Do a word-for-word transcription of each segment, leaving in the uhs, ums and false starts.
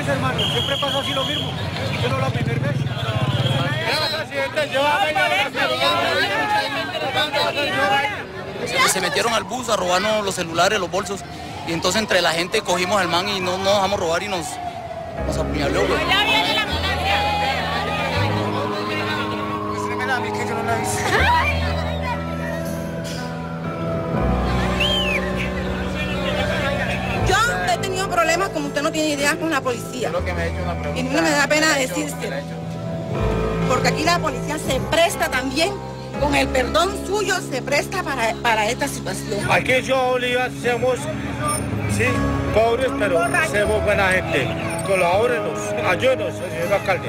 vez, hermano, siempre pasa así lo mismo. Yo no la primera vez. Se metieron al bus a robarnos los celulares, los bolsos. Y entonces entre la gente cogimos al man y no nos dejamos robar y nos, nos apuñaló. Güey. Ya viene la ambulancia. Muéstremela a mí que yo no la hice. Yo he tenido problemas, como usted no tiene idea, con la policía. Lo que me ha hecho una pregunta. Y no me da pena decirse. Porque aquí la policía se presta también, con el perdón suyo, se presta para, para esta situación. Aquí yo, Bolívar, somos, sí, pobres, pero somos buena gente. Colabórenos, ayúdenos, señor alcalde.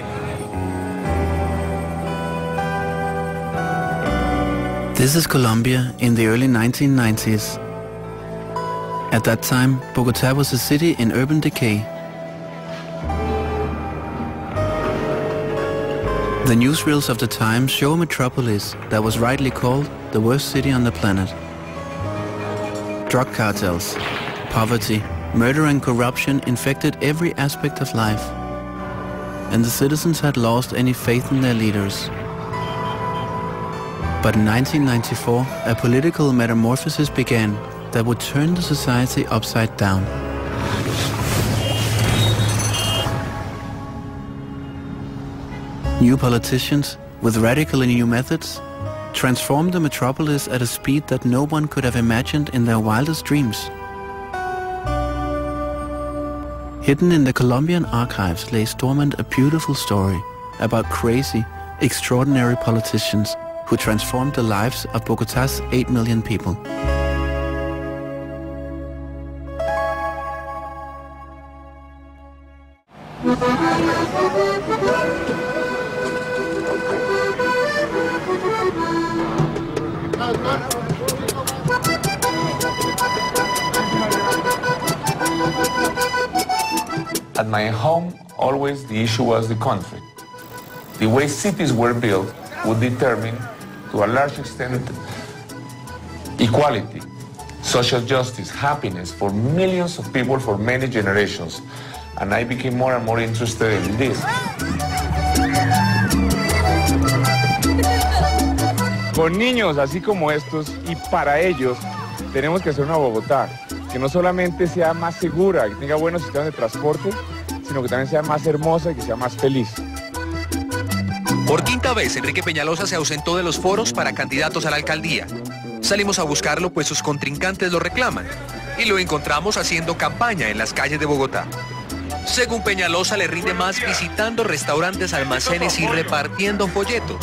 This is Colombia in the early nineteen nineties. At that time, Bogotá was a city in urban decay. The newsreels of the time show a metropolis that was rightly called the worst city on the planet. Drug cartels, poverty, murder and corruption infected every aspect of life, and the citizens had lost any faith in their leaders. But in nineteen ninety-four, a political metamorphosis began that would turn the society upside down. New politicians, with radically new methods, transformed the metropolis at a speed that no one could have imagined in their wildest dreams. Hidden in the Colombian archives lay dormant a beautiful story about crazy, extraordinary politicians who transformed the lives of Bogotá's eight million people. At my home, always the issue was the conflict. The way cities were built would determine, to a large extent, equality, social justice, happiness for millions of people for many generations. And I became more and more interested in this. Con niños así como estos y para ellos tenemos que hacer una Bogotá que no solamente sea más segura, que tenga buenos sistemas de transporte, sino que también sea más hermosa y que sea más feliz. Por quinta vez, Enrique Peñalosa se ausentó de los foros para candidatos a la alcaldía. Salimos a buscarlo pues sus contrincantes lo reclaman y lo encontramos haciendo campaña en las calles de Bogotá. Según Peñalosa, le rinde más visitando restaurantes, almacenes y repartiendo folletos.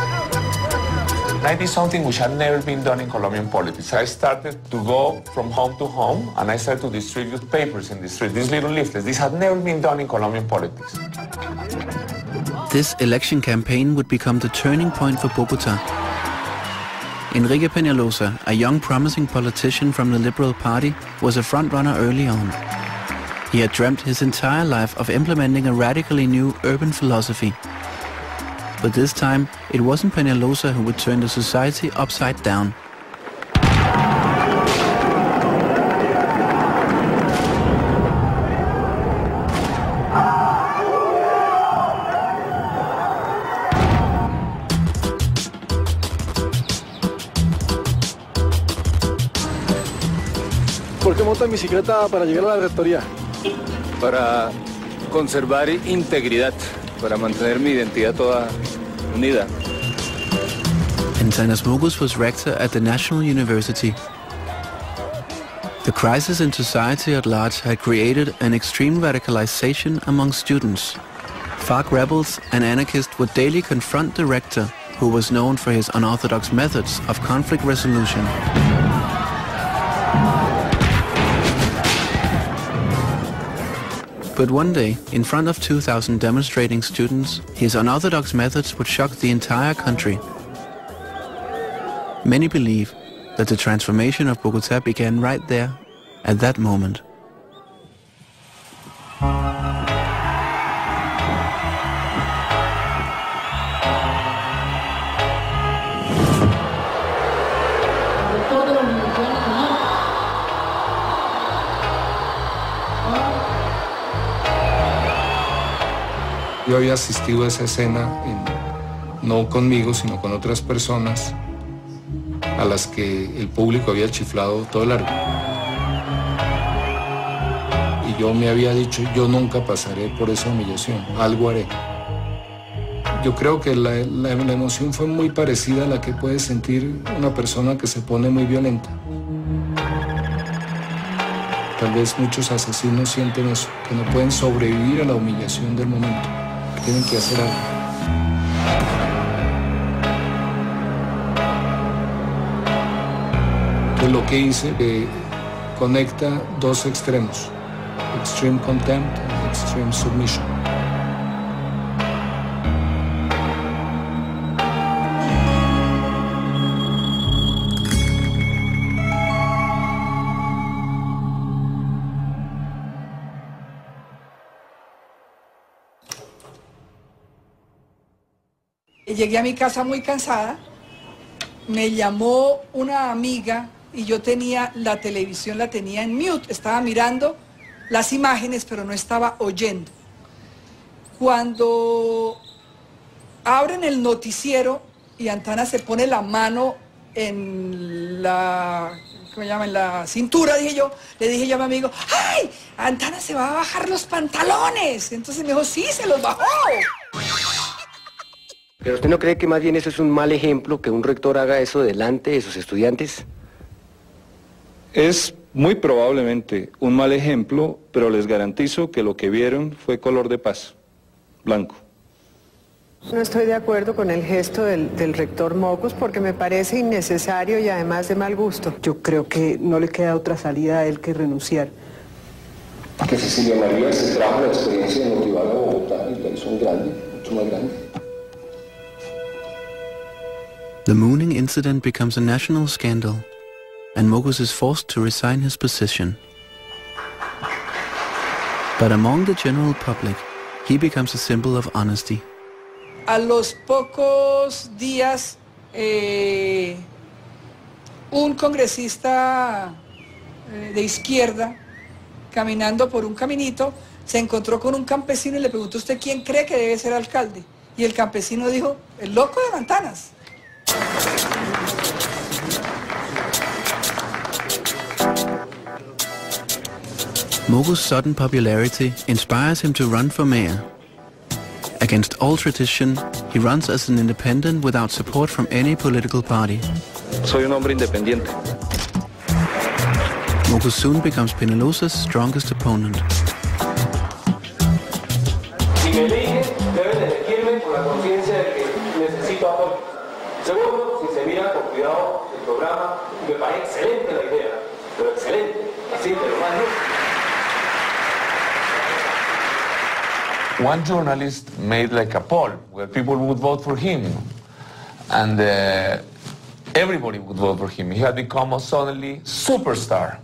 I did something which had never been done in Colombian politics. I started to go from home to home and I started to distribute papers in the street, these little leaflets. This had never been done in Colombian politics. This election campaign would become the turning point for Bogotá. Enrique Peñalosa, a young promising politician from the Liberal Party, was a frontrunner early on. He had dreamt his entire life of implementing a radically new urban philosophy. But this time, it wasn't Peñalosa who would turn the society upside down. ¿Por qué monta en bicicleta para llegar a la rectoría? Para conservar integridad, para mantener mi identidad toda unida. Antanas Mogus was rector at the National University. The crisis in society at large had created an extreme radicalization among students. FARC rebels and anarchists would daily confront the rector, who was known for his unorthodox methods of conflict resolution. But one day, in front of two thousand demonstrating students, his unorthodox methods would shock the entire country. Many believe that the transformation of Bogotá began right there, at that moment. Yo había asistido a esa escena, en, no conmigo, sino con otras personas a las que el público había chiflado todo largo. Y yo me había dicho, yo nunca pasaré por esa humillación, algo haré. Yo creo que la, la, la emoción fue muy parecida a la que puede sentir una persona que se pone muy violenta. Tal vez muchos asesinos sienten eso, que no pueden sobrevivir a la humillación del momento, que tienen que hacer algo. Entonces lo que hice eh, conecta dos extremos, extreme contempt y extreme submission. Llegué a mi casa muy cansada, me llamó una amiga y yo tenía la televisión, la tenía en mute, estaba mirando las imágenes pero no estaba oyendo. Cuando abren el noticiero y Antana se pone la mano en la, ¿cómo se llama? En la cintura, dije yo, le dije yo a mi amigo, ¡ay! Antana se va a bajar los pantalones. Entonces me dijo, sí, se los bajó. ¿Pero usted no cree que más bien eso es un mal ejemplo, que un rector haga eso delante de sus estudiantes? Es muy probablemente un mal ejemplo, pero les garantizo que lo que vieron fue color de paz, blanco. No estoy de acuerdo con el gesto del, del rector Mocos porque me parece innecesario y además de mal gusto. Yo creo que no le queda otra salida a él que renunciar. Que Cecilia María se trajo la experiencia de motivar a Bogotá y la hizo un grande, mucho más grande. The mooning incident becomes a national scandal, and Mogos is forced to resign his position. But among the general public, he becomes a symbol of honesty. A los pocos días, eh, un congresista eh, de izquierda, caminando por un caminito, se encontró con un campesino y le preguntó, ¿usted quién cree que debe ser alcalde? Y el campesino dijo, el loco de Mantanas. Mogos' sudden popularity inspires him to run for mayor. Against all tradition, he runs as an independent without support from any political party. Soy un hombre independiente. Mogos soon becomes Peñalosa's strongest opponent. Si me eligen, deben elegirme con la conciencia de que necesito apoyo. Segundo, si se mira con cuidado el programa, me parece excelente la idea, pero excelente, así te lo mando. One journalist made like a poll where people would vote for him, and uh, everybody would vote for him. He had become a suddenly superstar.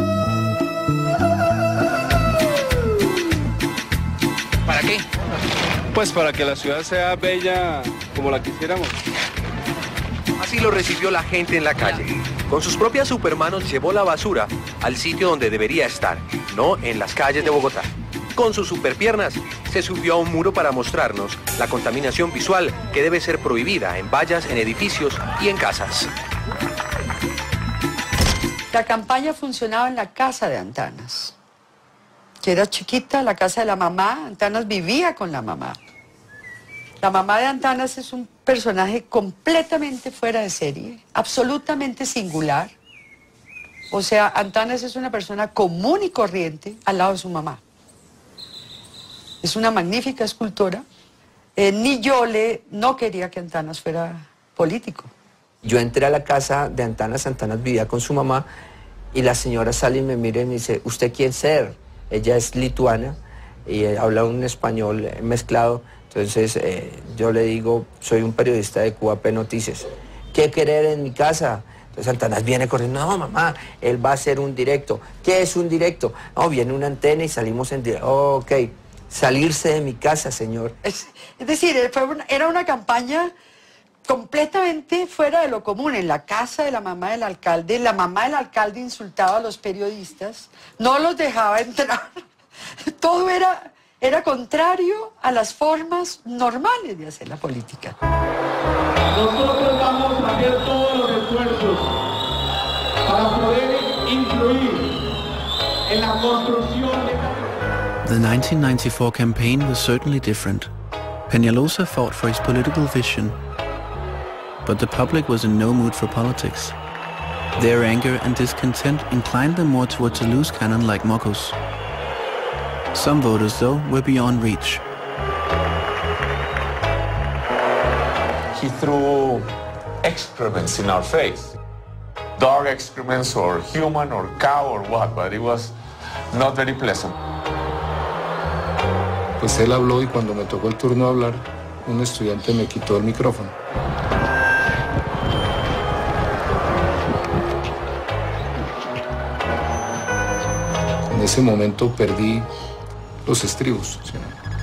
¿Para qué? Pues para que la ciudad sea bella como la quisiéramos. Así lo recibió la gente en la calle. Con sus propias supermanos llevó la basura al sitio donde debería estar, no en las calles de Bogotá. Con sus superpiernas se subió a un muro para mostrarnos la contaminación visual que debe ser prohibida en vallas, en edificios y en casas. La campaña funcionaba en la casa de Antanas, que era chiquita, la casa de la mamá. Antanas vivía con la mamá. La mamá de Antanas es un personaje completamente fuera de serie, absolutamente singular. O sea, Antanas es una persona común y corriente al lado de su mamá. Es una magnífica escultora. Eh, ni yo le, no quería que Antanas fuera político. Yo entré a la casa de Antanas, Antanas vivía con su mamá, y la señora sale y me mira y me dice, ¿usted quién ser? Ella es lituana y eh, habla un español eh, mezclado. Entonces eh, yo le digo, soy un periodista de Cuba P Noticias. ¿Qué querer en mi casa? Entonces Antanas viene corriendo, no mamá, él va a hacer un directo. ¿Qué es un directo? No, viene una antena y salimos en directo. Oh, ok, salirse de mi casa, señor. Es, es decir, fue una, era una campaña completamente fuera de lo común. En la casa de la mamá del alcalde, la mamá del alcalde insultaba a los periodistas, no los dejaba entrar. Todo era Era contrario a las formas normales de hacer la política. Nosotros vamos a hacer todos los esfuerzos para poder influir en la construcción de... The nineteen ninety-four campaign was certainly different. Peñalosa fought for his political vision, but the public was in no mood for politics. Their anger and discontent inclined them more towards a loose cannon like Mockus. Some voters, though, were beyond reach. He threw excrements in our face. Dog excrements or human or cow or what, but it was not very pleasant. Pues él habló y cuando me tocó el turno de hablar, un estudiante me quitó el micrófono. En ese momento perdí los estribos. ¿Sí?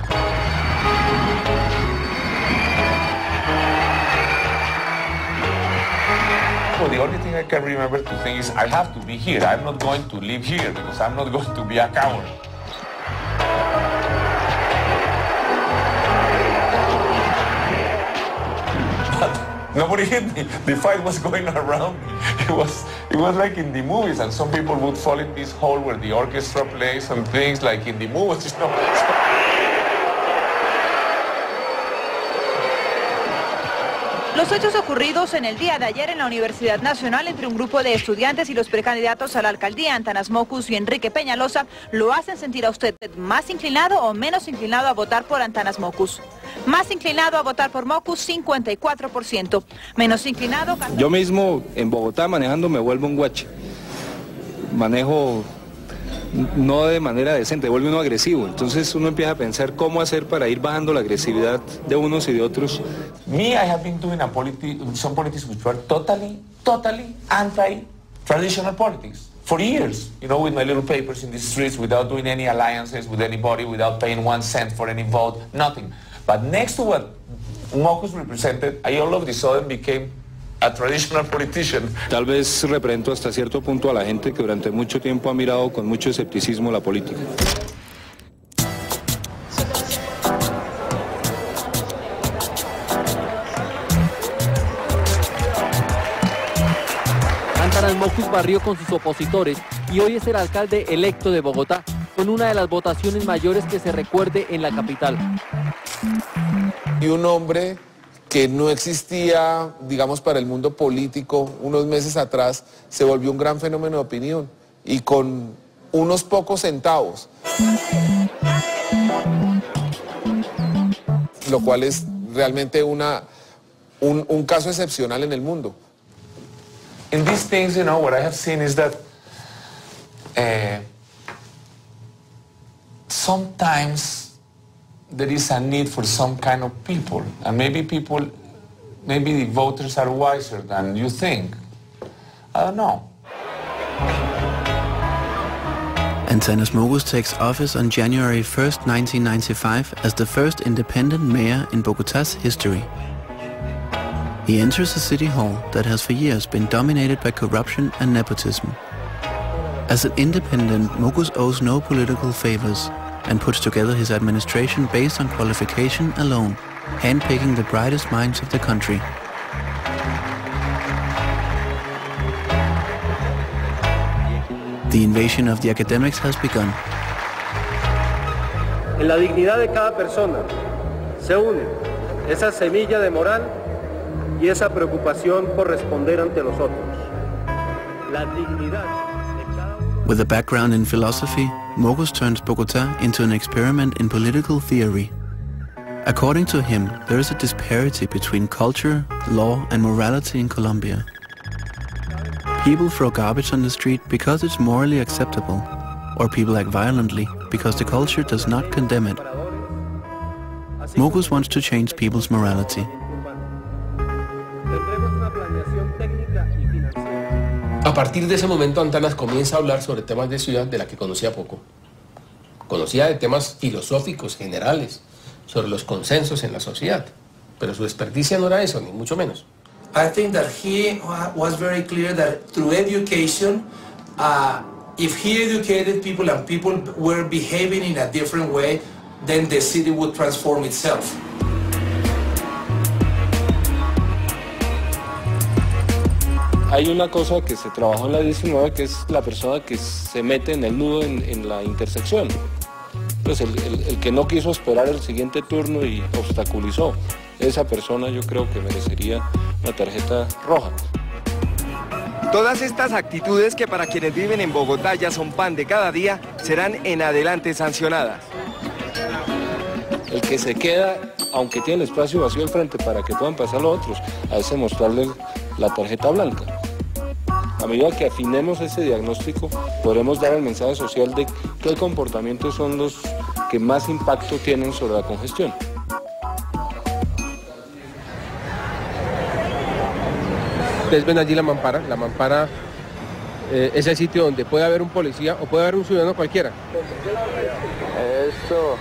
Well, the only thing I can remember to think is I have to be here. I'm not going to live here because I'm not going to be a coward. Nobody hit me. The fight was going around me. It was, it was like in the movies, and some people would fall in this hole where the orchestra plays some things like in the movies, you know. Los hechos ocurridos en el día de ayer en la Universidad Nacional entre un grupo de estudiantes y los precandidatos a la alcaldía, Antanas Mockus y Enrique Peñalosa, lo hacen sentir a usted más inclinado o menos inclinado a votar por Antanas Mockus. Más inclinado a votar por Mockus, cincuenta y cuatro por ciento. Menos inclinado... Yo mismo en Bogotá manejando me vuelvo un guache. Manejo no de manera decente, vuelve uno agresivo. Entonces uno empieza a pensar cómo hacer para ir bajando la agresividad de unos y de otros. Me, I have been doing a politi some politics which were totally, totally anti-traditional politics for years. You know, with my little papers in the streets, without doing any alliances with anybody, without paying one cent for any vote, nothing. But next to what Mockus represented, I all of a sudden became a traditional politician. Tal vez represento hasta cierto punto a la gente que durante mucho tiempo ha mirado con mucho escepticismo la política. Antanas Mockus barrió con sus opositores y hoy es el alcalde electo de Bogotá, con una de las votaciones mayores que se recuerde en la capital. Y un hombre que no existía, digamos, para el mundo político unos meses atrás, se volvió un gran fenómeno de opinión y con unos pocos centavos. Lo cual es realmente una, un, un caso excepcional en el mundo. In these things, you know, what I have seen is that uh, sometimes there is a need for some kind of people, and maybe people, maybe the voters are wiser than you think. I don't know. Antanas Mockus takes office on January first, nineteen ninety-five, as the first independent mayor in Bogotá's history. He enters a city hall that has for years been dominated by corruption and nepotism. As an independent, Mockus owes no political favors and puts together his administration based on qualification alone, handpicking the brightest minds of the country. The invasion of the academics has begun. En la dignidad de cada persona se une esa semilla de moral y esa preocupación por responder ante los otros. La dignidad. With a background in philosophy, Mockus turns Bogotá into an experiment in political theory. According to him, there is a disparity between culture, law and morality in Colombia. People throw garbage on the street because it's morally acceptable, or people act violently because the culture does not condemn it. Mockus wants to change people's morality. A partir de ese momento, Antanas comienza a hablar sobre temas de ciudad de la que conocía poco. Conocía de temas filosóficos generales, sobre los consensos en la sociedad, pero su experticia no era eso, ni mucho menos. I think that he was very clear that through education, uh, if he educated people and people were behaving in a different way, then the city would transform itself. Hay una cosa que se trabajó en la diecinueve, que es la persona que se mete en el nudo en, en la intersección. Pues el, el, el que no quiso esperar el siguiente turno y obstaculizó. Esa persona yo creo que merecería una tarjeta roja. Todas estas actitudes que para quienes viven en Bogotá ya son pan de cada día, serán en adelante sancionadas. El que se queda, aunque tiene el espacio vacío al frente para que puedan pasar los otros, a ese mostrarle la tarjeta blanca. A medida que afinemos ese diagnóstico, podremos dar el mensaje social de qué comportamientos son los que más impacto tienen sobre la congestión. Ustedes ven allí la mampara, la mampara eh, es el sitio donde puede haber un policía o puede haber un ciudadano cualquiera. Eso.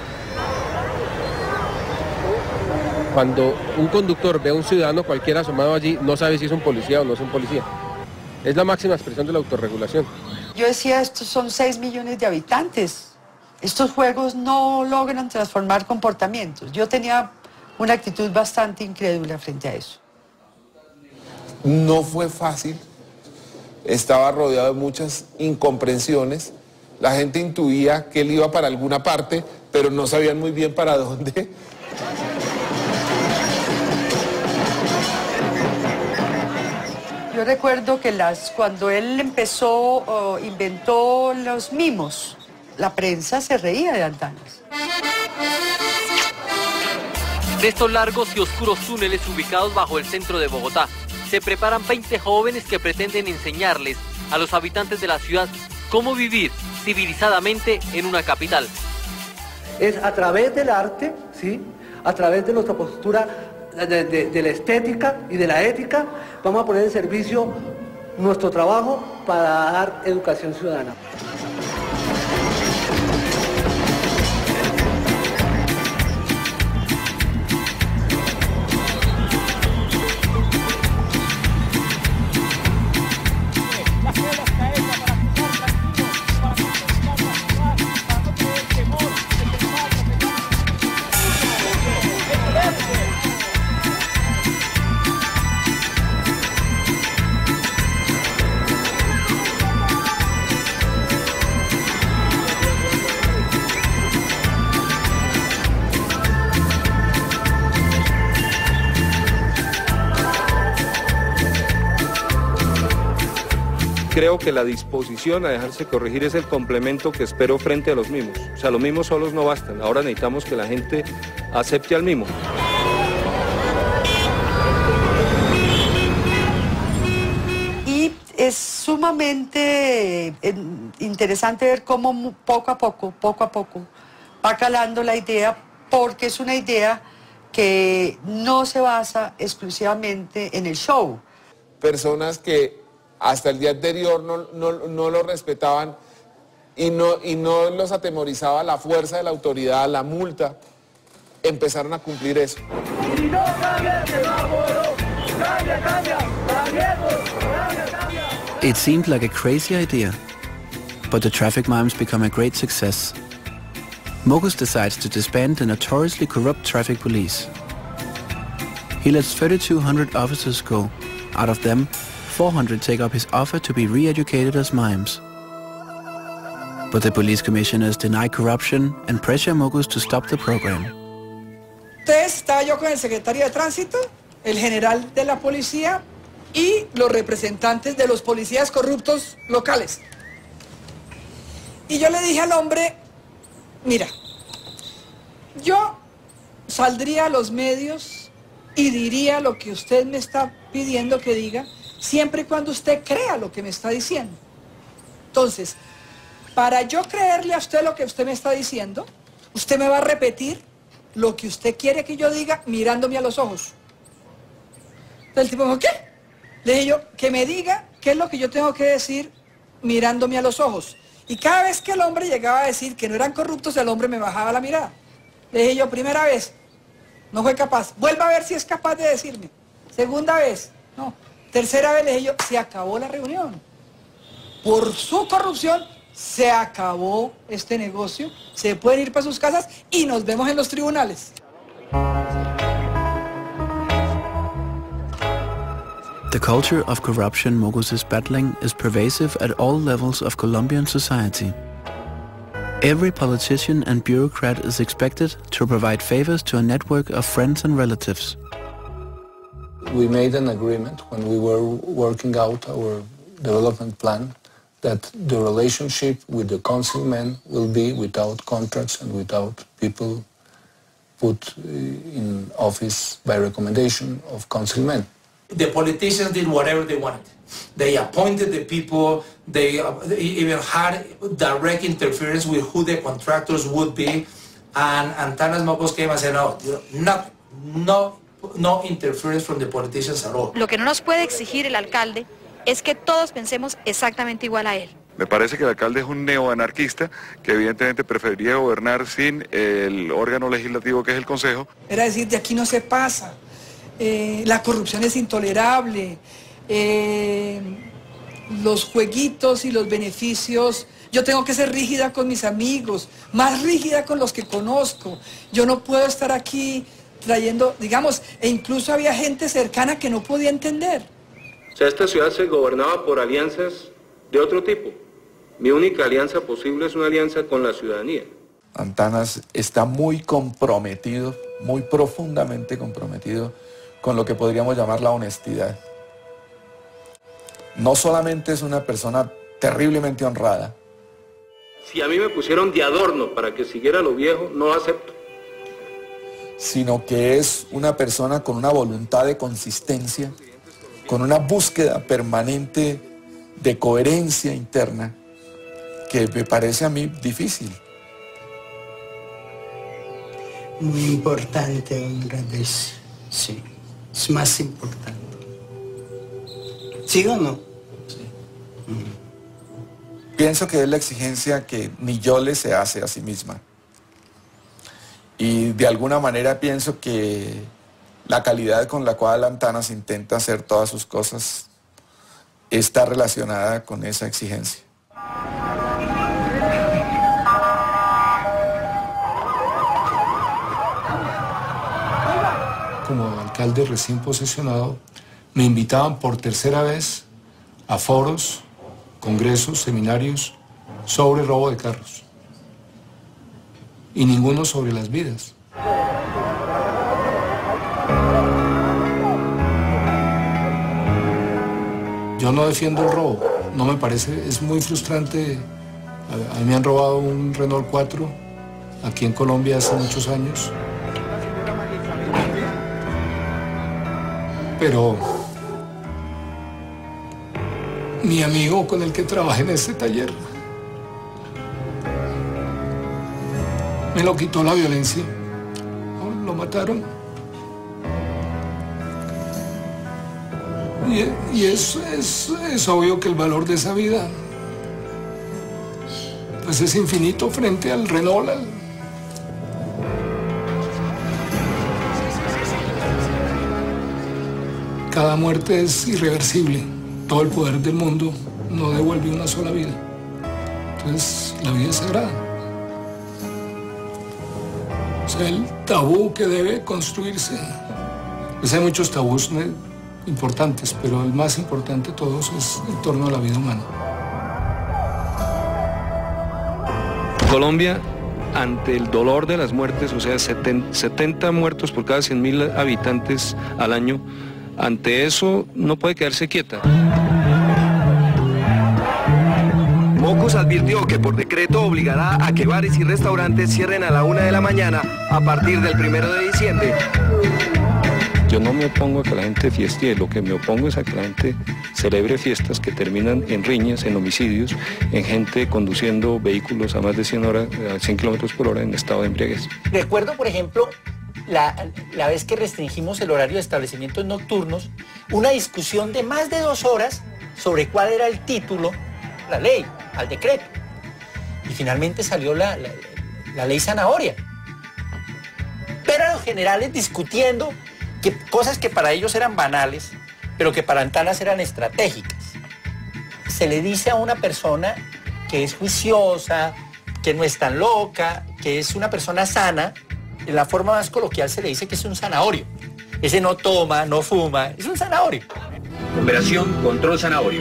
Cuando un conductor ve a un ciudadano cualquiera asomado allí, no sabe si es un policía o no es un policía. Es la máxima expresión de la autorregulación. Yo decía, estos son seis millones de habitantes. Estos juegos no logran transformar comportamientos. Yo tenía una actitud bastante incrédula frente a eso. No fue fácil, estaba rodeado de muchas incomprensiones, la gente intuía que él iba para alguna parte, pero no sabían muy bien para dónde. Yo recuerdo que las, cuando él empezó, o inventó los mimos, la prensa se reía de Antanas. De estos largos y oscuros túneles ubicados bajo el centro de Bogotá, se preparan veinte jóvenes que pretenden enseñarles a los habitantes de la ciudad cómo vivir civilizadamente en una capital. Es a través del arte, ¿sí? A través de nuestra postura de, de, de la estética y de la ética, vamos a poner en servicio nuestro trabajo para dar educación ciudadana. Creo que la disposición a dejarse corregir es el complemento que espero frente a los mimos. O sea, los mimos solos no bastan. Ahora necesitamos que la gente acepte al mimo. Y es sumamente eh, interesante ver cómo poco a poco, poco a poco, va calando la idea, porque es una idea que no se basa exclusivamente en el show. Personas que hasta el día anterior no, no, no lo respetaban y no, y no los atemorizaba la fuerza de la autoridad, la multa, empezaron a cumplir eso. It seemed like a crazy idea, but the traffic mimes become a great success. Mogus decides to disband the notoriously corrupt traffic police. He lets thirty-two hundred officers go. Out of them, four hundred take up his offer to be re-educated as mimes. But the police commissioners deny corruption and pressure Mogus to stop the program. Entonces estaba yo con el secretario de tránsito, el general de la policía y los representantes de los policías corruptos locales. Y yo le dije al hombre, mira, yo saldría a los medios y diría lo que usted me está pidiendo que diga, siempre y cuando usted crea lo que me está diciendo. Entonces, para yo creerle a usted lo que usted me está diciendo, usted me va a repetir lo que usted quiere que yo diga mirándome a los ojos. Entonces el tipo me dijo, ¿qué? Le dije yo, que me diga qué es lo que yo tengo que decir mirándome a los ojos. Y cada vez que el hombre llegaba a decir que no eran corruptos, el hombre me bajaba la mirada. Le dije yo, primera vez, no fue capaz. Vuelva a ver si es capaz de decirme. Segunda vez, no. Tercera vez le dije yo, se acabó la reunión. Por su corrupción se acabó este negocio, se pueden ir para sus casas y nos vemos en los tribunales. The culture of corruption Mogos is battling is pervasive at all levels of Colombian society. Every politician and bureaucrat is expected to provide favors to a network of friends and relatives. We made an agreement when we were working out our development plan that the relationship with the councilmen will be without contracts and without people put in office by recommendation of councilmen. The politicians did whatever they wanted. They appointed the people, they, uh, they even had direct interference with who the contractors would be, and Antanas Mocos came and said, no, nothing, no, no interference from the politicians at all. Lo que no nos puede exigir el alcalde es que todos pensemos exactamente igual a él. Me parece que el alcalde es un neoanarquista que evidentemente preferiría gobernar sin el órgano legislativo que es el Consejo. Era decir, de aquí no se pasa, eh, la corrupción es intolerable, eh, los jueguitos y los beneficios, yo tengo que ser rígida con mis amigos, más rígida con los que conozco, yo no puedo estar aquí trayendo, digamos, e incluso había gente cercana que no podía entender. O sea, esta ciudad se gobernaba por alianzas de otro tipo. Mi única alianza posible es una alianza con la ciudadanía. Antanas está muy comprometido, muy profundamente comprometido con lo que podríamos llamar la honestidad. No solamente es una persona terriblemente honrada. Si a mí me pusieron de adorno para que siguiera lo viejo, no lo acepto. Sino que es una persona con una voluntad de consistencia, con una búsqueda permanente de coherencia interna, que me parece a mí difícil. Muy importante una vez, sí, es más importante. ¿Sí o no? Sí. Mm. Pienso que es la exigencia que Niyole se hace a sí misma. Y de alguna manera pienso que la calidad con la cual Antanas intenta hacer todas sus cosas está relacionada con esa exigencia. Como alcalde recién posesionado, me invitaban por tercera vez a foros, congresos, seminarios sobre robo de carros. Y ninguno sobre las vidas. Yo no defiendo el robo, no me parece, es muy frustrante. A mí me han robado un Renault cuatro aquí en Colombia hace muchos años. Pero mi amigo con el que trabajé en ese taller me lo quitó la violencia, lo mataron. Y, y es, es, es obvio que el valor de esa vida pues es infinito frente al Renault. Al... Cada muerte es irreversible. Todo el poder del mundo no devuelve una sola vida. Entonces, la vida es sagrada. O sea, el tabú que debe construirse. Pues hay muchos tabús importantes, pero el más importante de todos es en torno a la vida humana. Colombia, ante el dolor de las muertes, o sea, setenta muertos por cada cien mil habitantes al año, ante eso no puede quedarse quieta. Mocos advirtió que por decreto obligará a que bares y restaurantes cierren a la una de la mañana a partir del primero de diciembre. Yo no me opongo a que la gente fieste, lo que me opongo es a que la gente celebre fiestas que terminan en riñas, en homicidios, en gente conduciendo vehículos a más de cien, horas, a cien kilómetros por hora en estado de embriaguez. Recuerdo, por ejemplo, la, la vez que restringimos el horario de establecimientos nocturnos, una discusión de más de dos horas sobre cuál era el título, la ley, al decreto. Y finalmente salió la, la, la ley zanahoria. Pero a los generales discutiendo que cosas que para ellos eran banales, pero que para Antanas eran estratégicas. Se le dice a una persona que es juiciosa, que no es tan loca, que es una persona sana. En la forma más coloquial se le dice que es un zanahorio. Ese no toma, no fuma, es un zanahorio. Operación Control Zanahorio.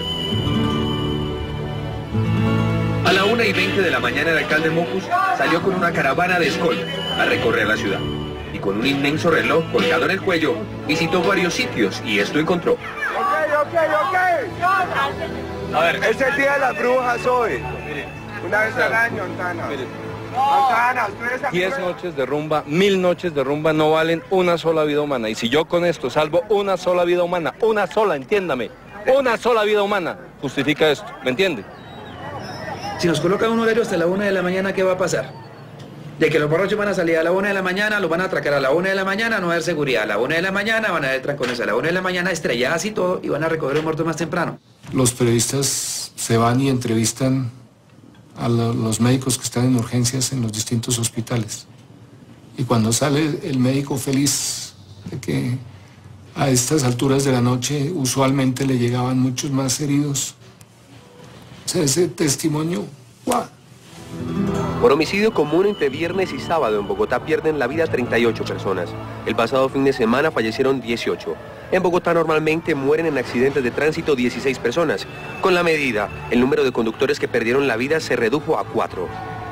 A la una y veinte de la mañana el alcalde Mockus salió con una caravana de escoltas a recorrer la ciudad. Y con un inmenso reloj colgado en el cuello, visitó varios sitios y esto encontró. Ok, ok, ok. A ver, es el día de las brujas hoy. Una vez al año, Antana. Antana, ustedes Diez noches de rumba, mil noches de rumba no valen una sola vida humana. Y si yo con esto salvo una sola vida humana, una sola, entiéndame, una sola vida humana, justifica esto, ¿me entiende? Si nos colocan un horario hasta la una de la mañana, ¿qué va a pasar? De que los borrachos van a salir a la una de la mañana, los van a atracar a la una de la mañana, no va a haber seguridad. A la una de la mañana van a haber trancones, a la una de la mañana estrelladas y todo, y van a recoger los muertos más temprano. Los periodistas se van y entrevistan a los médicos que están en urgencias en los distintos hospitales. Y cuando sale el médico feliz de que a estas alturas de la noche usualmente le llegaban muchos más heridos, o sea, ese testimonio, ¡guau! Por homicidio común entre viernes y sábado en Bogotá pierden la vida treinta y ocho personas. El pasado fin de semana fallecieron dieciocho. En Bogotá normalmente mueren en accidentes de tránsito dieciséis personas. Con la medida, el número de conductores que perdieron la vida se redujo a cuatro.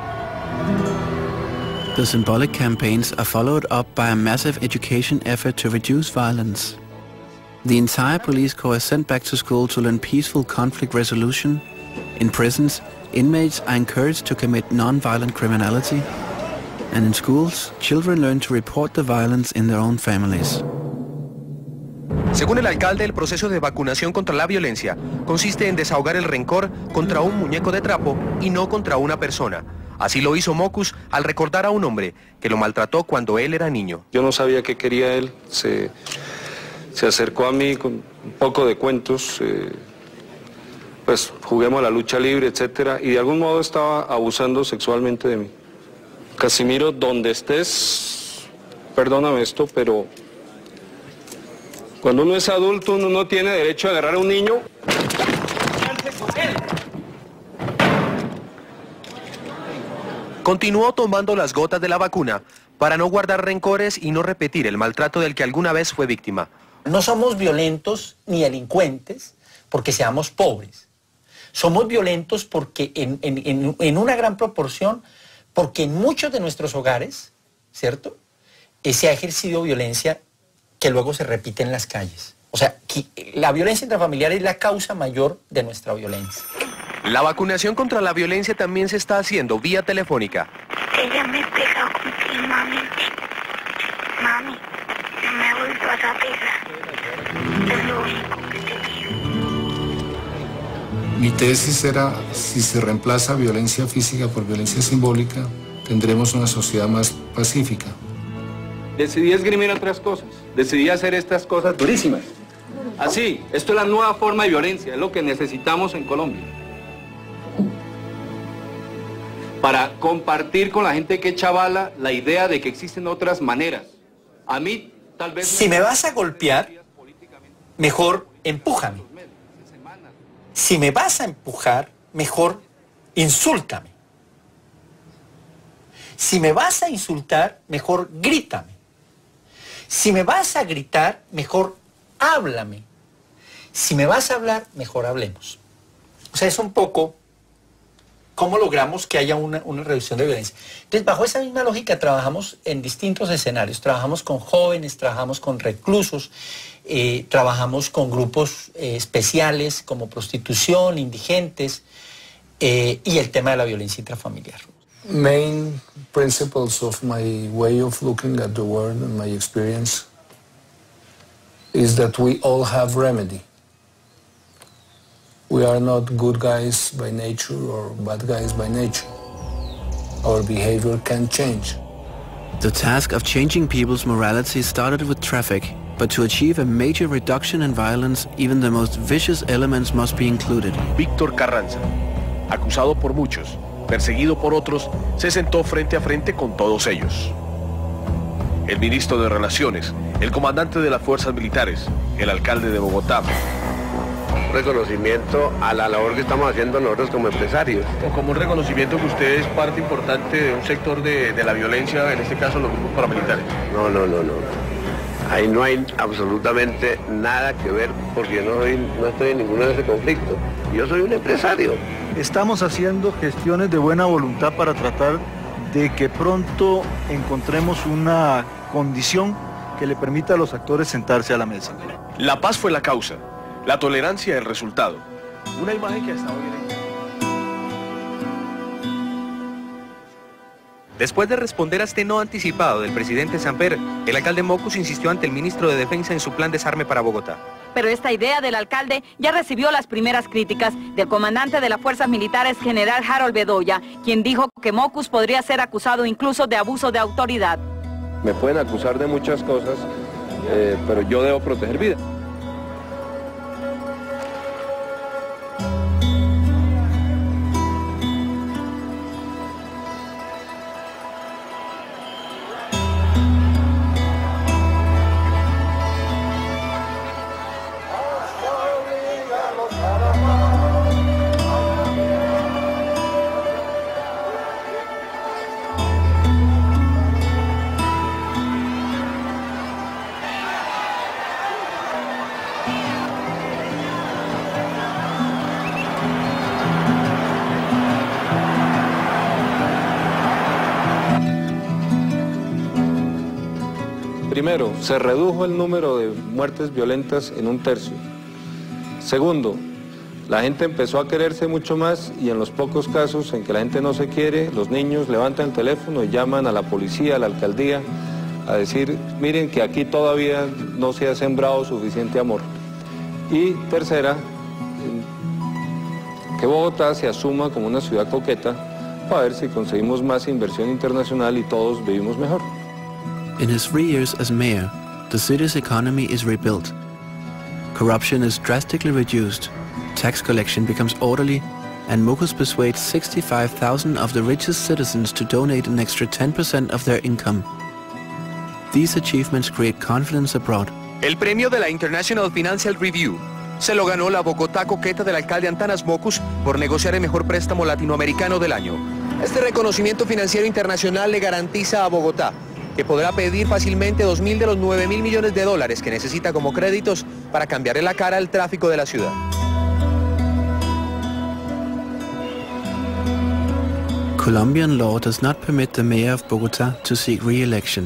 The symbolic campaigns are followed up by a massive education effort to reduce violence. The entire police corps is sent back to school to learn peaceful conflict resolution. In prisons, inmates are encouraged to commit non-violent criminality. And in schools, children learn to report the violence in their own families. Según el alcalde, el proceso de vacunación contra la violencia consiste en desahogar el rencor contra un muñeco de trapo y no contra una persona. Así lo hizo Mockus al recordar a un hombre que lo maltrató cuando él era niño. Yo no sabía qué quería él, se, se acercó a mí con un poco de cuentos, eh, pues juguemos a la lucha libre, etcétera, y de algún modo estaba abusando sexualmente de mí. Casimiro, donde estés, perdóname esto, pero cuando uno es adulto, uno no tiene derecho a agarrar a un niño. Continuó tomando las gotas de la vacuna para no guardar rencores y no repetir el maltrato del que alguna vez fue víctima. No somos violentos ni delincuentes porque seamos pobres. Somos violentos porque en, en, en, en una gran proporción, porque en muchos de nuestros hogares, ¿cierto?, eh, se ha ejercido violencia que luego se repite en las calles. O sea, que la violencia intrafamiliar es la causa mayor de nuestra violencia. La vacunación contra la violencia también se está haciendo vía telefónica. Ella me pega continuamente. Mami, no me vuelvas a pegar. Es lo único que te pido. Mi tesis era, si se reemplaza violencia física por violencia simbólica, tendremos una sociedad más pacífica. Decidí esgrimir otras cosas, decidí hacer estas cosas durísimas. Así, esto es la nueva forma de violencia, es lo que necesitamos en Colombia. Para compartir con la gente que echa bala la idea de que existen otras maneras. A mí, tal vez... Si me vas a golpear, mejor empújame. Si me vas a empujar, mejor insúltame. Si me vas a insultar, mejor grítame. Si me vas a gritar, mejor háblame. Si me vas a hablar, mejor hablemos. O sea, es un poco cómo logramos que haya una, una reducción de violencia. Entonces, bajo esa misma lógica, trabajamos en distintos escenarios. Trabajamos con jóvenes, trabajamos con reclusos, eh, trabajamos con grupos eh, especiales como prostitución, indigentes, eh, y el tema de la violencia intrafamiliar. Main principles of my way of looking at the world and my experience is that we all have remedy. We are not good guys by nature or bad guys by nature. Our behavior can change. The task of changing people's morality started with traffic, but to achieve a major reduction in violence, even the most vicious elements must be included. Víctor Carranza, acusado por muchos, perseguido por otros, se sentó frente a frente con todos ellos. El ministro de Relaciones, el comandante de las fuerzas militares, el alcalde de Bogotá, reconocimiento a la labor que estamos haciendo nosotros como empresarios. O como un reconocimiento que usted es parte importante de un sector de, de la violencia, en este caso los grupos paramilitares. No, no, no, no. Ahí no hay absolutamente nada que ver porque no, soy, no estoy en ninguno de ese conflicto. Yo soy un empresario. Estamos haciendo gestiones de buena voluntad para tratar de que pronto encontremos una condición que le permita a los actores sentarse a la mesa. La paz fue la causa, la tolerancia el resultado. Una imagen que hasta hoy... Después de responder a este no anticipado del presidente Samper, el alcalde Mockus insistió ante el ministro de Defensa en su plan desarme para Bogotá. Pero esta idea del alcalde ya recibió las primeras críticas del comandante de las fuerzas militares, general Harold Bedoya, quien dijo que Mockus podría ser acusado incluso de abuso de autoridad. Me pueden acusar de muchas cosas, eh, pero yo debo proteger vida. Primero, se redujo el número de muertes violentas en un tercio. Segundo, la gente empezó a quererse mucho más y en los pocos casos en que la gente no se quiere, los niños levantan el teléfono y llaman a la policía, a la alcaldía, a decir, miren que aquí todavía no se ha sembrado suficiente amor. Y tercera, que Bogotá se asuma como una ciudad coqueta para ver si conseguimos más inversión internacional y todos vivimos mejor. In his three years as mayor, the city's economy is rebuilt. Corruption is drastically reduced, tax collection becomes orderly, and Mockus persuades sixty-five thousand of the richest citizens to donate an extra ten percent of their income. These achievements create confidence abroad. El premio de la International Financial Review se lo ganó la Bogotá coqueta del alcalde Antanas Mockus por negociar el mejor préstamo latinoamericano del año. Este reconocimiento financiero internacional le garantiza a Bogotá que podrá pedir fácilmente dos mil de los nueve mil millones de dólares que necesita como créditos para cambiarle la cara al tráfico de la ciudad. Colombian law does not permit the mayor of Bogotá to seek re-election.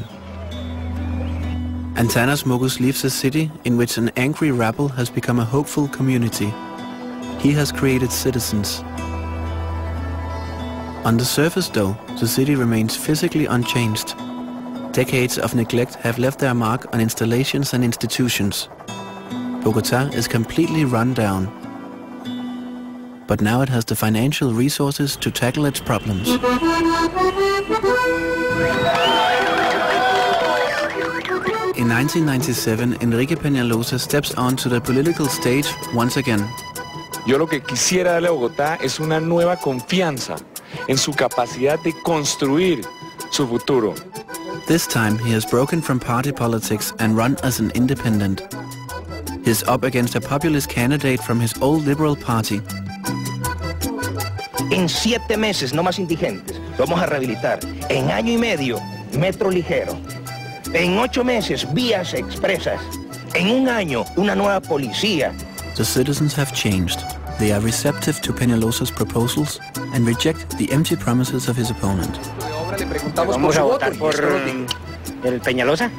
Antanas Mockus leaves a city in which an angry rabble has become a hopeful community. He has created citizens. On the surface, though, the city remains physically unchanged. Decades of neglect have left their mark on installations and institutions. Bogotá is completely run down. But now it has the financial resources to tackle its problems. In nineteen ninety-seven, Enrique Peñalosa steps onto the political stage once again. Yo lo que quisiera darle a Bogotá es una nueva confianza en su capacidad de construir su futuro. This time he has broken from party politics and run as an independent. He's up against a populist candidate from his old Liberal Party. En siete meses, no más indigentes, vamos a rehabilitar. En año y medio, metro ligero. En ocho meses, vías expresas. En un año, una nueva policía. The citizens have changed. They are receptive to Peñalosa's proposals and reject the empty promises of his opponent. Vamos a votar por el Peñalosa.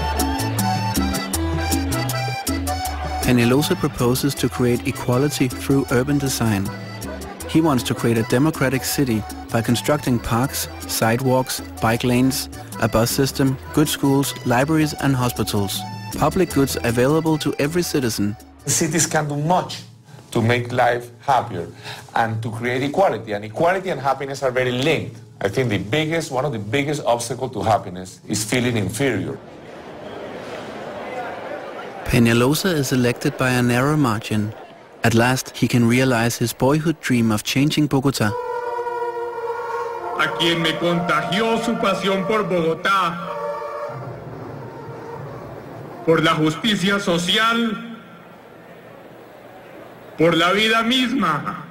Peñalosa proposes to create equality through urban design. He wants to create a democratic city by constructing parks, sidewalks, bike lanes, a bus system, good schools, libraries and hospitals. Public goods available to every citizen. Cities can do much to make life happier and to create equality. And equality and happiness are very linked. I think the biggest, one of the biggest obstacles to happiness is feeling inferior. Peñalosa is elected by a narrow margin. At last, he can realize his boyhood dream of changing Bogotá. A quien me contagió su pasión por Bogotá, por la justicia social, por la vida misma,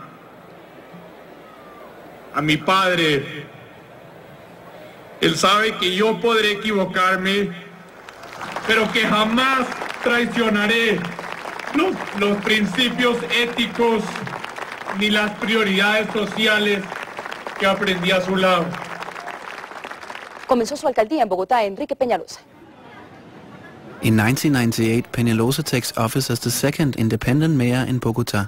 a mi padre. Él sabe que yo podré equivocarme, pero que jamás traicionaré los, los principios éticos ni las prioridades sociales que aprendí a su lado. Comenzó su alcaldía en Bogotá Enrique Peñalosa. In nineteen ninety-eight, Peñalosa takes office as the second independent mayor in Bogotá.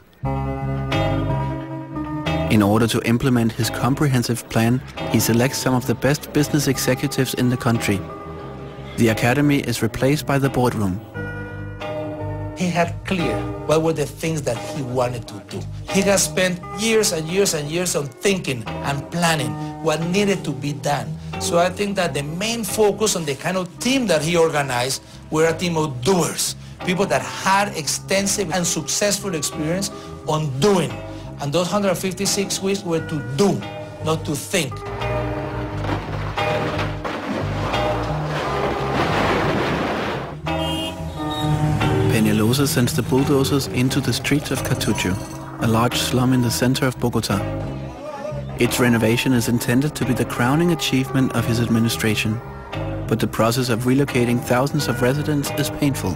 In order to implement his comprehensive plan, he selects some of the best business executives in the country. The academy is replaced by the boardroom. He had clear what were the things that he wanted to do. He has spent years and years and years on thinking and planning what needed to be done. So I think that the main focus on the kind of team that he organized were a team of doers, people that had extensive and successful experience on doing. And those one hundred fifty-six weeks were to do, not to think. Peñalosa sends the bulldozers into the streets of Cartucho, a large slum in the center of Bogotá. Its renovation is intended to be the crowning achievement of his administration, but the process of relocating thousands of residents is painful.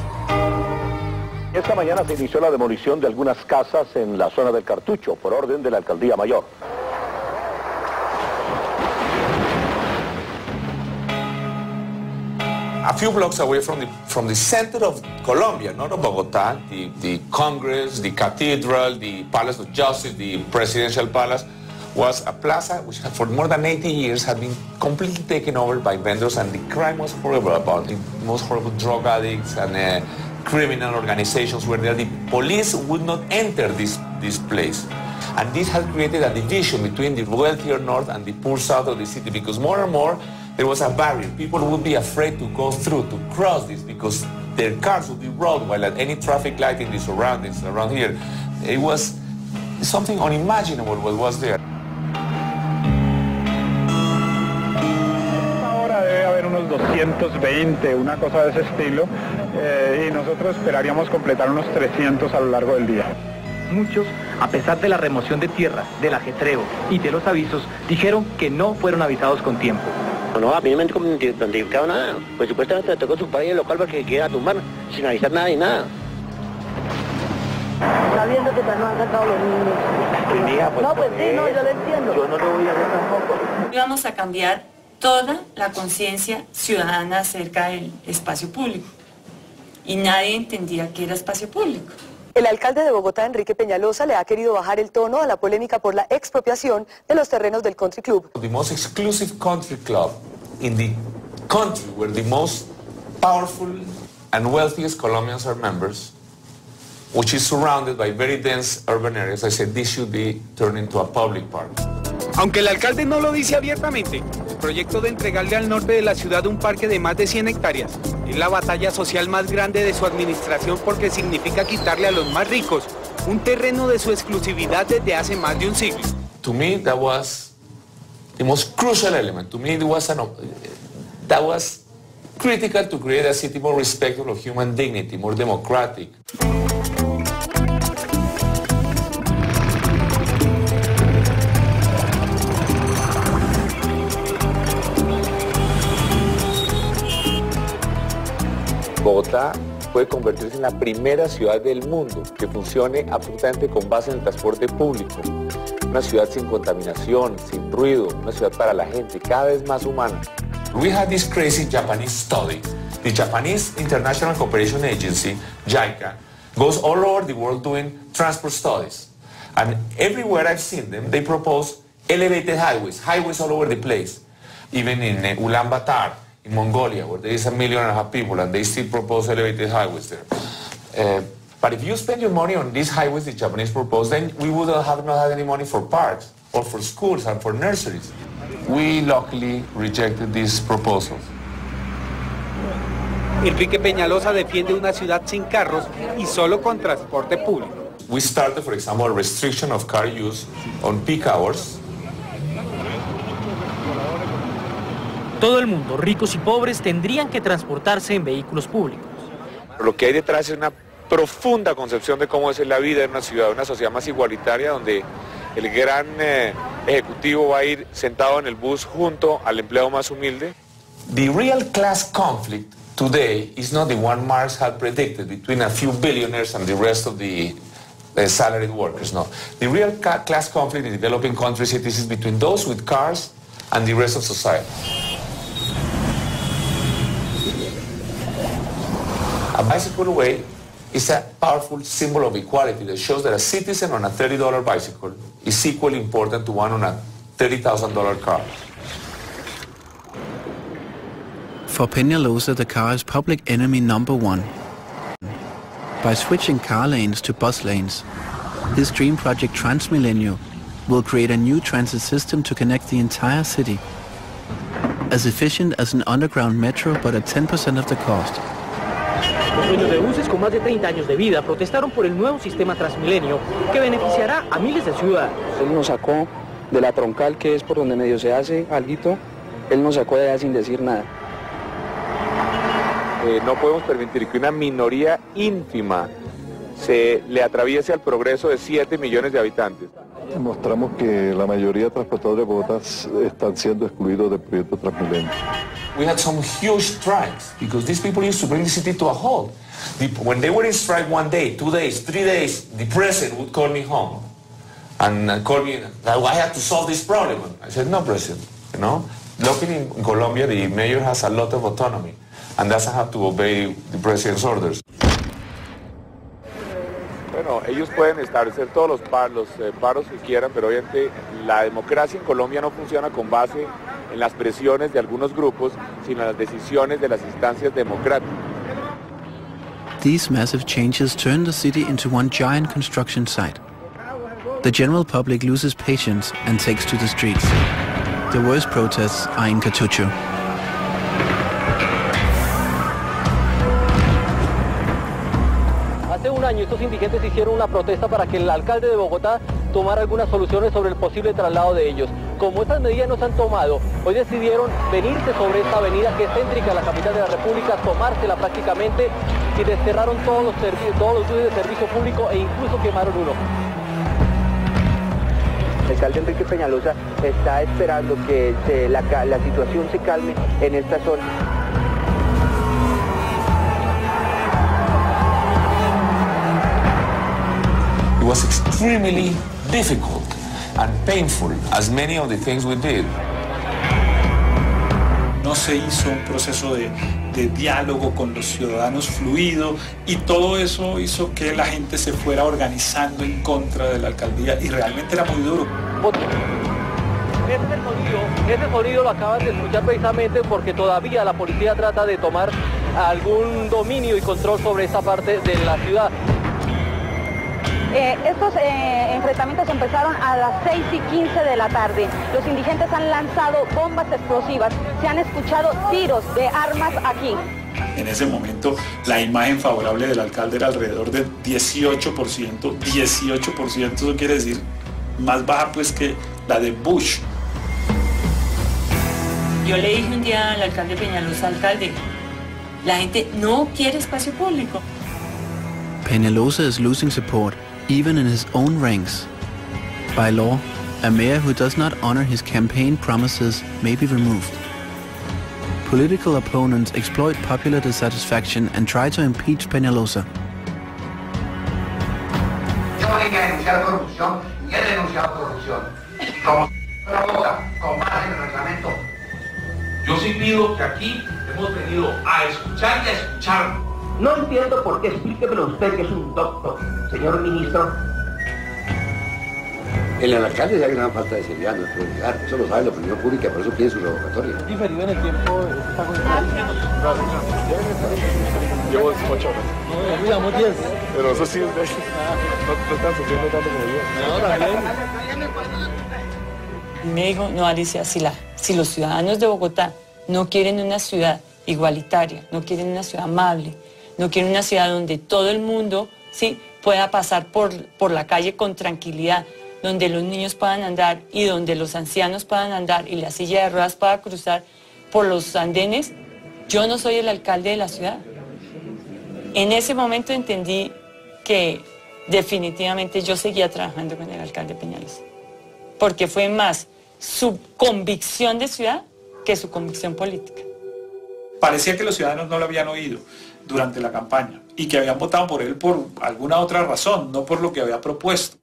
Esta mañana se inició la demolición de algunas casas en la zona del Cartucho por orden de la Alcaldía Mayor. A few blocks away from the from the center of Colombia, not of Bogotá, the, the Congress, the Cathedral, the Palace of Justice, the Presidential Palace, was a plaza which had, for more than eighty years had been completely taken over by vendors, and the crime was horrible about it. The most horrible drug addicts and uh, criminal organizations were there. The police would not enter this, this place. And this has created a division between the wealthier north and the poor south of the city, because more and more there was a barrier. People would be afraid to go through, to cross this, because their cars would be robbed, while at any traffic light in the surroundings around here, it was something unimaginable what was there. Ahora debe haber unos doscientos veinte, una cosa de ese estilo, eh, y nosotros esperaríamos completar unos trescientos a lo largo del día. Muchos, a pesar de la remoción de tierra, del ajetreo y de los avisos, dijeron que no fueron avisados con tiempo. No, a mí no me han notificado nada. Pues supuestamente me tocó su país el local porque quiera tumbar sin avisar nada y nada. Sabiendo que no han sacado los niños. Pues, mija, pues, no, pues sí, no, yo lo entiendo. Yo no lo voy a hacer tampoco. Íbamos a cambiar toda la conciencia ciudadana acerca del espacio público. Y nadie entendía que era espacio público. El alcalde de Bogotá, Enrique Peñalosa, le ha querido bajar el tono a la polémica por la expropiación de los terrenos del Country Club. The most exclusive country club in the country, where the most powerful and wealthiest Colombians are members, which is surrounded by very dense urban areas, I said this should be turned into a public park. Aunque el alcalde no lo dice abiertamente, el proyecto de entregarle al norte de la ciudad un parque de más de cien hectáreas es la batalla social más grande de su administración, porque significa quitarle a los más ricos un terreno de su exclusividad desde hace más de un siglo. To me, that was the most crucial element. To me, it was an, that was critical to create a city more respectful of human dignity, more democratic. Bogotá puede convertirse en la primera ciudad del mundo que funcione absolutamente con base en el transporte público. Una ciudad sin contaminación, sin ruido, una ciudad para la gente, cada vez más humana. We had this crazy Japanese study. The Japanese International Cooperation Agency, JICA, goes all over the world doing transport studies. And everywhere I've seen them, they propose elevated highways, highways all over the place. Even in uh, Ulaanbaatar, in Mongolia, where there is a million and a half people, and they still propose elevated highways there. Uh, but if you spend your money on these highways the Japanese propose, then we would have not had any money for parks, or for schools, and for nurseries. We luckily rejected these proposals. Enrique Peñalosa defiende una ciudad sin carros y solo con transporte público. We started, for example, a restriction of car use on peak hours. Todo el mundo, ricos y pobres, tendrían que transportarse en vehículos públicos. Lo que hay detrás es una profunda concepción de cómo es la vida en una ciudad, una sociedad más igualitaria, donde el gran eh, ejecutivo va a ir sentado en el bus junto al empleado más humilde. The real class conflict today is not the one Marx had predicted between a few billionaires and the rest of the uh, salaried workers. No, the real ca class conflict in developing countries is between those with cars and the rest of society. A bicycle away is a powerful symbol of equality that shows that a citizen on a thirty dollar bicycle is equally important to one on a thirty thousand dollar car. For Peñalosa, the car is public enemy number one. By switching car lanes to bus lanes, his dream project Transmilenio will create a new transit system to connect the entire city. As efficient as an underground metro, but at ten percent of the cost. Los dueños de buses con más de treinta años de vida protestaron por el nuevo sistema Transmilenio que beneficiará a miles de ciudadanos. Él nos sacó de la troncal, que es por donde medio se hace alguito, él nos sacó de allá sin decir nada. Eh, no podemos permitir que una minoría ínfima se le atraviese al progreso de siete millones de habitantes. Mostramos que la mayoría de transportadores de Bogotá están siendo excluidos del proyecto Transmilenio. We had some huge strikes because these people used to bring the city to a halt. The, when they were in strike one day, two days, three days, the president would call me home and uh, call me, I had to solve this problem. I said, no, president, you know. Luckily in Colombia, the mayor has a lot of autonomy and doesn't have to obey the president's orders. Bueno, ellos pueden establecer todos los, par, los eh, paros que quieran, pero obviamente la democracia en Colombia no funciona con base en las presiones de algunos grupos, sino en las decisiones de las instancias democráticas. These massive changes turn the city into one giant construction site. The general public loses patience and takes to the streets. The worst protests are in Cartucho. Hace un año estos indigentes hicieron una protesta para que el alcalde de Bogotá tomara algunas soluciones sobre el posible traslado de ellos. Como estas medidas no se han tomado, hoy decidieron venirse sobre esta avenida que es céntrica a la capital de la República, tomársela prácticamente y desterraron todos los, todos los buses de servicio público e incluso quemaron uno. El alcalde Enrique Peñalosa está esperando que se, la, la situación se calme en esta zona. It was extremely difficult and painful, as many of the things we did. No se hizo un proceso de, de diálogo con los ciudadanos fluido y todo eso hizo que la gente se fuera organizando en contra de la alcaldía y realmente era muy duro. Ese sonido, ese sonido lo acaban de escuchar precisamente porque todavía la policía trata de tomar algún dominio y control sobre esa parte de la ciudad. Eh, estos eh, enfrentamientos empezaron a las seis y quince de la tarde. Los indigentes han lanzado bombas explosivas. Se han escuchado tiros de armas aquí. En ese momento la imagen favorable del alcalde era alrededor del dieciocho por ciento. dieciocho por ciento, eso quiere decir más baja pues que la de Bush. Yo le dije un día al alcalde Peñalosa, alcalde, la gente no quiere espacio público. Peñalosa is losing support, even in his own ranks. By law, a mayor who does not honor his campaign promises may be removed. Political opponents exploit popular dissatisfaction and try to impeach Peñalosa. Yo vine a denunciar corrupción y he denunciado corrupción. Y como la boca, con base en el reglamento. Yo sí pido que aquí hemos venido a escuchar y a escucharnos. No entiendo por qué, explíquemelo usted que es un doctor, señor ministro. El alcalde es una gran falta de seriedad, no es puede negar. Eso lo sabe la opinión pública, por eso pide su revocatoria. Diferido en el tiempo, está con Llevo ocho horas. No, llevamos diez. Pero eso sí, no, no están sufriendo tanto como yo. No, también. Y me dijo, no, Alicia, si, la, si los ciudadanos de Bogotá no quieren una ciudad igualitaria, no quieren una ciudad amable, no quieren una ciudad donde todo el mundo ¿sí? pueda pasar por, por la calle con tranquilidad, donde los niños puedan andar y donde los ancianos puedan andar y la silla de ruedas pueda cruzar por los andenes, yo no soy el alcalde de la ciudad. en ese momento entendí que definitivamente yo seguía trabajando con el alcalde Peñalosa, porque fue más su convicción de ciudad que su convicción política. Parecía que los ciudadanos no lo habían oído durante la campaña y que habían votado por él por alguna otra razón, no por lo que había propuesto.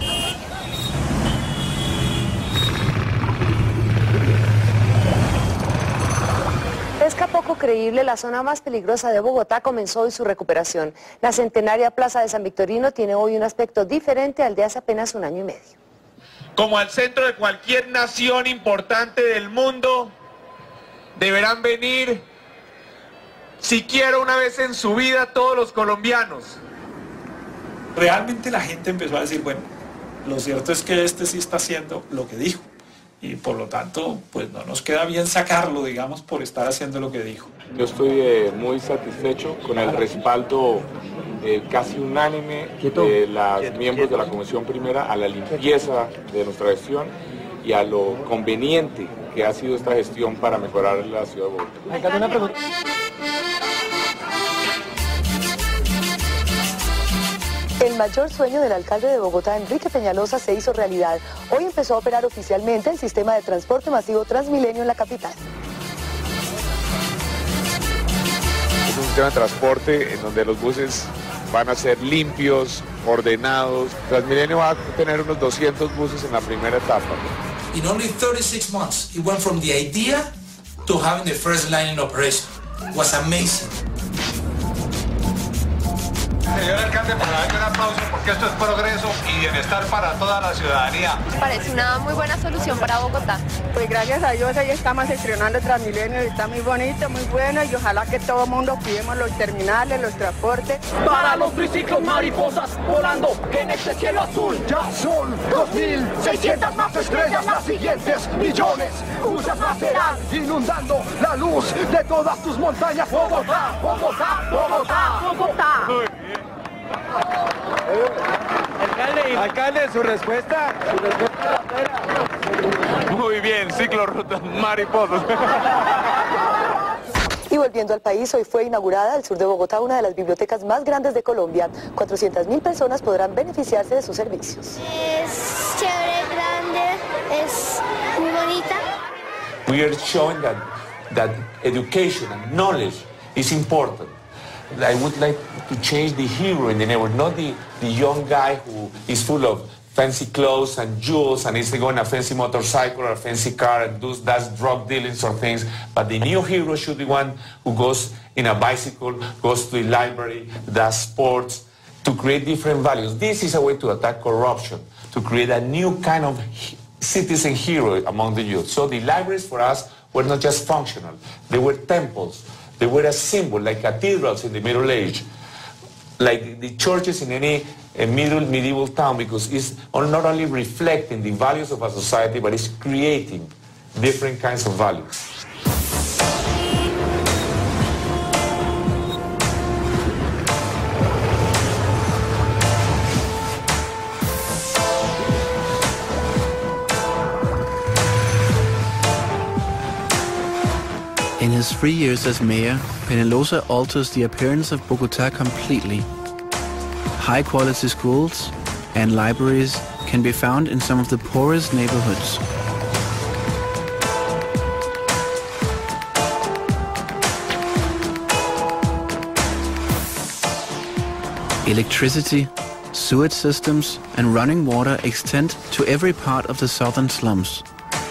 Pesca poco creíble, la zona más peligrosa de Bogotá comenzó hoy su recuperación. La centenaria Plaza de San Victorino tiene hoy un aspecto diferente al de hace apenas un año y medio. Como al centro de cualquier nación importante del mundo, deberán venir siquiera una vez en su vida todos los colombianos. Realmente la gente empezó a decir, bueno, lo cierto es que este sí está haciendo lo que dijo. Y por lo tanto, pues no nos queda bien sacarlo, digamos, por estar haciendo lo que dijo. Yo estoy eh, muy satisfecho con el respaldo eh, casi unánime de los miembros de la Comisión Primera a la limpieza de nuestra gestión y a lo conveniente que ha sido esta gestión para mejorar la ciudad de Bogotá. El mayor sueño del alcalde de Bogotá, Enrique Peñalosa, se hizo realidad. Hoy empezó a operar oficialmente el sistema de transporte masivo Transmilenio en la capital. Es un sistema de transporte en donde los buses van a ser limpios, ordenados. Transmilenio va a tener unos doscientos buses en la primera etapa. In only thirty-six months, it went from the idea to having the first line in operation. It was amazing. Señor alcalde, por darle un aplauso porque esto es progreso y bienestar para toda la ciudadanía. Parece una muy buena solución para Bogotá. Pues gracias a Dios ahí estamos estrenando Transmilenio y está muy bonito, muy bueno y ojalá que todo el mundo cuidemos los terminales, los transportes. Para los triciclos mariposas volando en este cielo azul. Ya son dos mil seiscientas más estrellas, las siguientes millones. Muchas más serán inundando la luz de todas tus montañas. Bogotá, Bogotá, Bogotá, Bogotá. Alcalde, alcalde, su respuesta. Su respuesta. Muy bien, ciclorruta mariposas. Y volviendo al país, hoy fue inaugurada al sur de Bogotá una de las bibliotecas más grandes de Colombia. cuatrocientas mil personas podrán beneficiarse de sus servicios. Es chévere, grande, es muy bonita. We are showing that, that education and knowledge is important. I would like to change the hero in the neighborhood, not the, the young guy who is full of fancy clothes and jewels and is going a fancy motorcycle or a fancy car and does, does drug dealings or things, but the new hero should be one who goes in a bicycle, goes to the library, does sports, to create different values. This is a way to attack corruption, to create a new kind of citizen hero among the youth. So the libraries for us were not just functional, they were temples. They were a symbol, like cathedrals in the Middle Age, like the churches in any uh, middle medieval town, because it's not only reflecting the values of a society, but it's creating different kinds of values. In his three years as mayor, Peñalosa alters the appearance of Bogotá completely. High-quality schools and libraries can be found in some of the poorest neighborhoods. Electricity, sewage systems and running water extend to every part of the southern slums.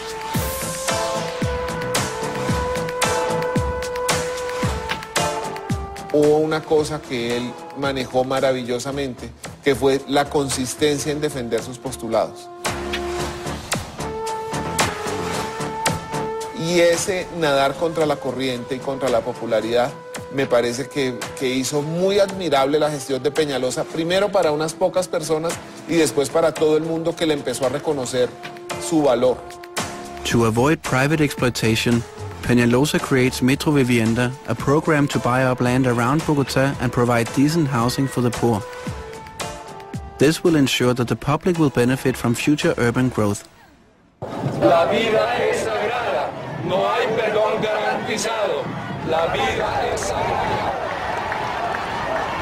Hubo una cosa que él manejó maravillosamente, que fue la consistencia en defender sus postulados. Y ese nadar contra la corriente y contra la popularidad me parece que, que hizo muy admirable la gestión de Peñalosa, primero para unas pocas personas y después para todo el mundo que le empezó a reconocer su valor. To avoid private exploitation, Peñalosa creates Metro Vivienda, a program to buy up land around Bogotá and provide decent housing for the poor. This will ensure that the public will benefit from future urban growth. La vida es sagrada, no hay perdón garantizado. La vida es sagrada.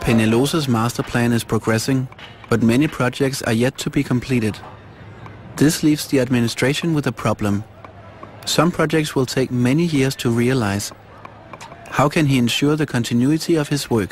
Peñalosa's master plan is progressing, but many projects are yet to be completed. This leaves the administration with a problem. Some projects will take many years to realize. How can he ensure the continuity of his work?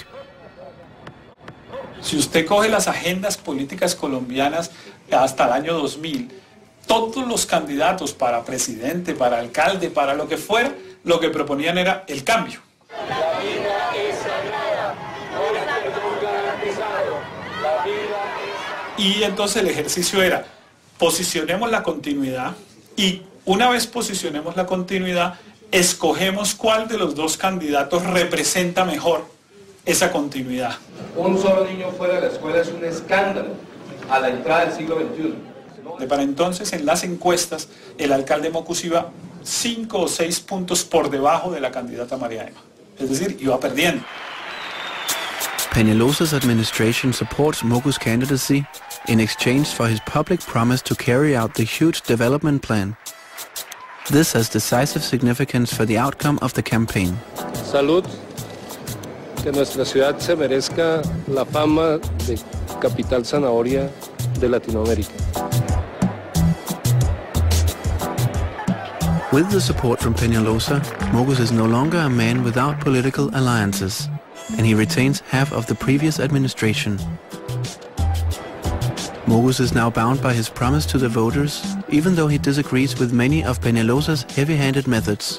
Si usted coge las agendas políticas colombianas hasta el año dos mil, todos los candidatos para presidente, para alcalde, para lo que fuera, lo que proponían era el cambio. La vida es sagrada, no el perdón garantizado. La vida es... Y entonces el ejercicio era, posicionemos la continuidad y una vez posicionemos la continuidad, escogemos cuál de los dos candidatos representa mejor esa continuidad. Un solo niño fuera de la escuela es un escándalo a la entrada del siglo veintiuno. De para entonces, en las encuestas, el alcalde Mockus iba cinco o seis puntos por debajo de la candidata María Emma. Es decir, iba perdiendo. Peñalosa's administration supports Mockus' candidacy in exchange for his public promise to carry out the huge development plan. This has decisive significance for the outcome of the campaign. Salud. Que nuestra ciudad se merezca la fama de capital zanahoria de Latinoamérica. With the support from Peñalosa, Mockus is no longer a man without political alliances, and he retains half of the previous administration. Mockus is now bound by his promise to the voters, even though he disagrees with many of Peñalosa's heavy-handed methods.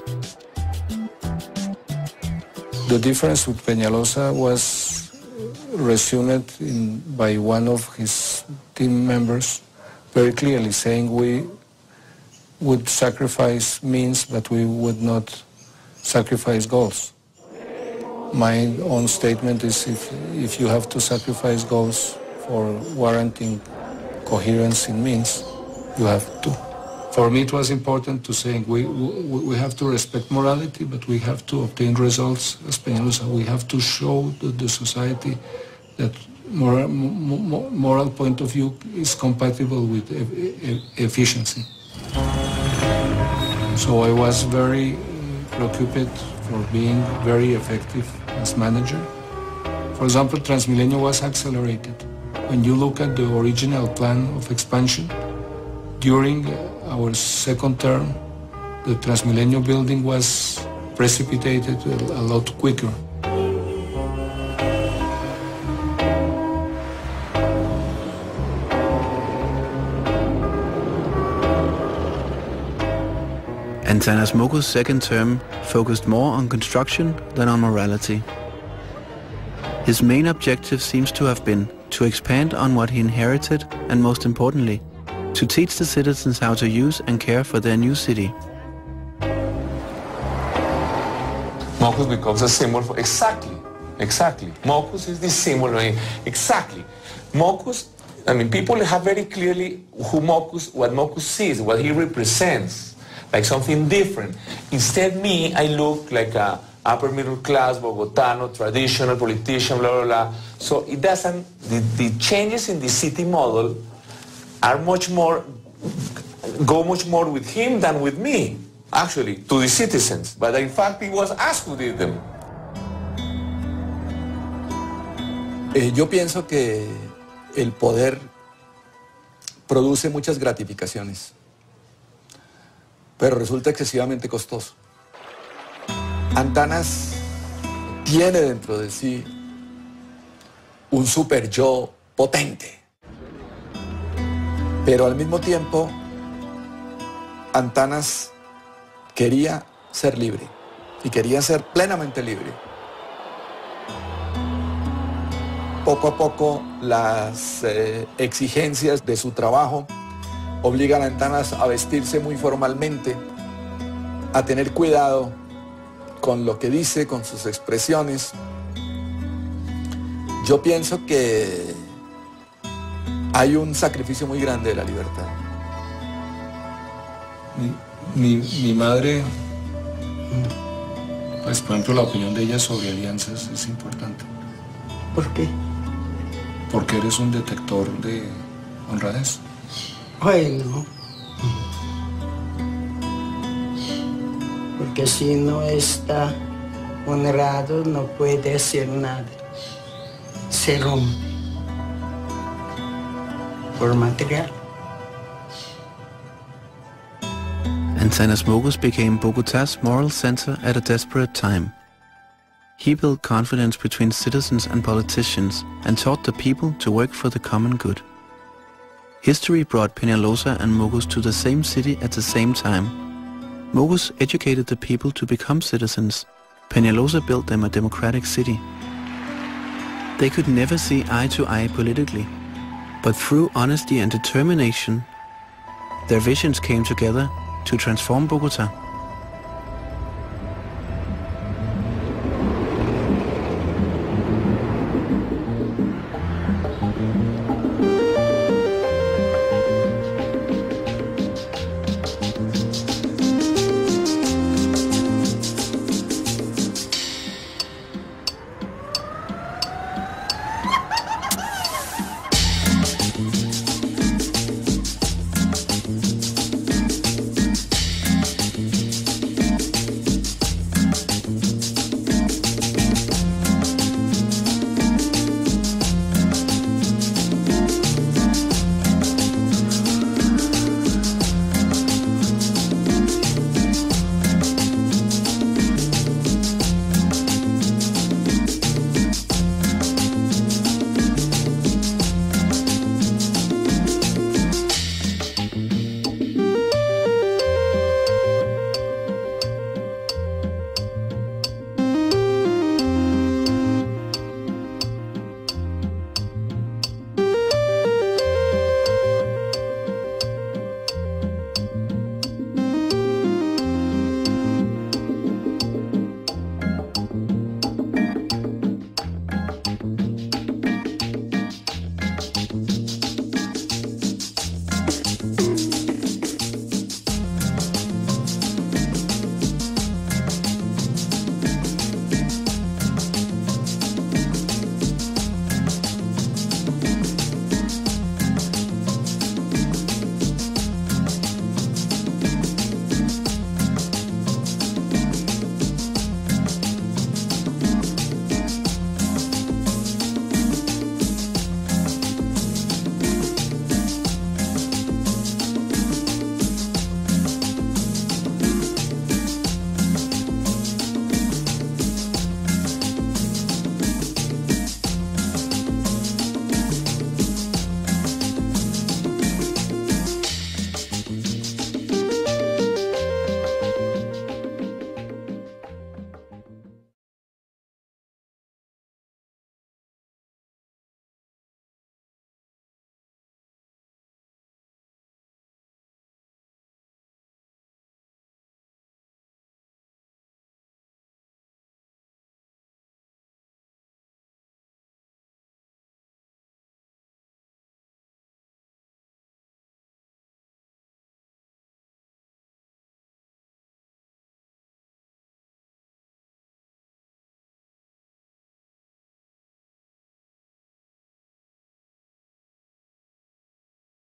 The difference with Peñalosa was resumed in, by one of his team members, very clearly saying we would sacrifice means, but we would not sacrifice goals. My own statement is if, if you have to sacrifice goals for warranting coherence in means, you have to. For me, it was important to say we, we, we have to respect morality, but we have to obtain results as Peñalosa. We have to show the, the society that moral, moral point of view is compatible with e e efficiency. So I was very preoccupied for being very effective as manager. For example, Transmilenio was accelerated. When you look at the original plan of expansion, during our second term, the Transmilenio building was precipitated a lot quicker. Antanas Mockus' second term focused more on construction than on morality. His main objective seems to have been to expand on what he inherited and, most importantly, to teach the citizens how to use and care for their new city. Mockus becomes a symbol for... Exactly, exactly. Mockus is the symbol, I mean, exactly. Mockus, I mean, people have very clearly who Mockus, what Mockus sees, what he represents, like something different. Instead, me, I look like a upper middle class, Bogotano, traditional politician, blah, blah, blah. So it doesn't, the, the changes in the city model are much more, go much more with him than with me, actually, to the citizens. But in fact, it was us who did them. Eh, yo pienso que el poder produce muchas gratificaciones, pero resulta excesivamente costoso. Antanas tiene dentro de sí un super yo potente. Pero al mismo tiempo, Antanas quería ser libre y quería ser plenamente libre. Poco a poco, las eh, exigencias de su trabajo obligan a Antanas a vestirse muy formalmente, a tener cuidado con lo que dice, con sus expresiones. Yo pienso que hay un sacrificio muy grande de la libertad. Mi, mi, mi madre, pues por ejemplo la opinión de ella sobre alianzas es importante. ¿Por qué? Porque eres un detector de honradez. Ay, no. Porque si no está honrado no puede hacer nada. se rompe por material. Antanas Mogus became Bogotá's moral center at a desperate time. He built confidence between citizens and politicians and taught the people to work for the common good. History brought Peñalosa and Mogus to the same city at the same time. Mogus educated the people to become citizens. Peñalosa built them a democratic city. They could never see eye to eye politically, but through honesty and determination, their visions came together to transform Bogotá.